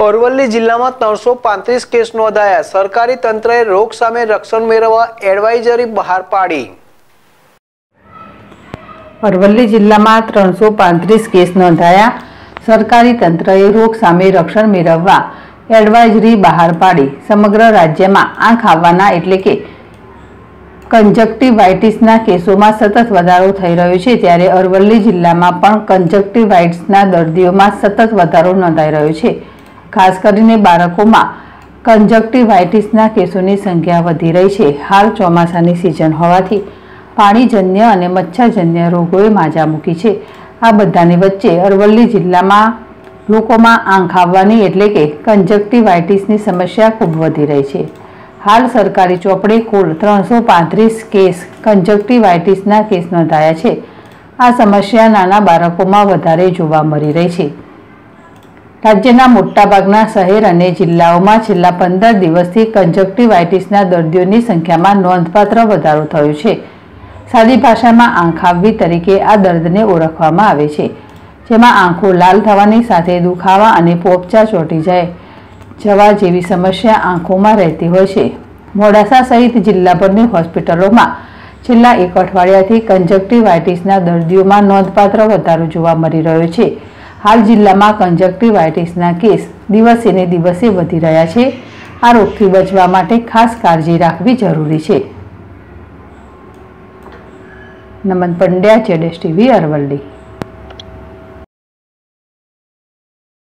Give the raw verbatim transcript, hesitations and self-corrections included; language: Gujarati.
અરવલ્લી જિલ્લામાં ત્રણસો પાંત્રીસ કેસ નોંધાયા। સરકારી તંત્રએ રોગ સામે રક્ષણ મેળવવા એડવાઇઝરી બહાર પાડી। અરવલ્લી જિલ્લામાં ત્રણસો પાંત્રીસ કેસ નોંધાયા। સરકારી તંત્રએ રોગ સામે રક્ષણ મેળવવા એડવાઇઝરી બહાર પાડી। સમગ્ર રાજ્યમાં આંખ આવવાના એટલે કે કંજક્ટિવાઇટિસના કેસોમાં સતત વધારો થઈ રહ્યો છે, ત્યારે અરવલ્લી જિલ્લામાં પણ કંજક્ટિવાઇટિસના દર્દીઓમાં સતત વધારો નોંધાઈ રહ્યો છે। ખાસ કરીને બાળકોમાં કંજક્ટિવાઇટિસના કેસોની સંખ્યા વધી રહી છે। હાલ ચોમાસાની સિઝન હોવાથી પાણીજન્ય અને મચ્છરજન્ય રોગોએ માજા મૂકી છે। આ બધાની વચ્ચે અરવલ્લી જિલ્લામાં લોકોમાં આંખ આવવાની એટલે કે કંજક્ટિવાઇટિસની સમસ્યા ખૂબ વધી રહી છે। હાલ સરકારી ચોપડે કુલ ત્રણસો પાંત્રીસ કેસ કંજક્ટિવાઇટિસના કેસ નોંધાયા છે। આ સમસ્યા નાના બાળકોમાં વધારે જોવા મળી રહી છે। રાજ્યના મોટાભાગના શહેર અને જિલ્લાઓમાં છેલ્લા પંદર દિવસથી કંજક્ટિવાઇટિસના દર્દીઓની સંખ્યામાં નોંધપાત્ર વધારો થયો છે। સાદી ભાષામાં આંખ આવવી તરીકે આ દર્દને ઓળખવામાં આવે છે, જેમાં આંખો લાલ થવાની સાથે દુખાવા અને પોપચા ચોંટી જાય જવા જેવી સમસ્યા આંખોમાં રહેતી હોય છે। મોડાસા સહિત જિલ્લાભરની હોસ્પિટલોમાં છેલ્લા એક અઠવાડિયાથી કંજક્ટિવાઇટિસના દર્દીઓમાં નોંધપાત્ર વધારો જોવા મળી રહ્યો છે। હાલ જિલ્લામાં કંજક્ટિવાઇટિસના કેસ દિવસે ને દિવસે વધી રહ્યા છે। આ રોગથી બચવા માટે ખાસ કાળજી રાખવી જરૂરી છે। નમન પંડ્યા, જેડેશ ટીવી, અરવલ્લી।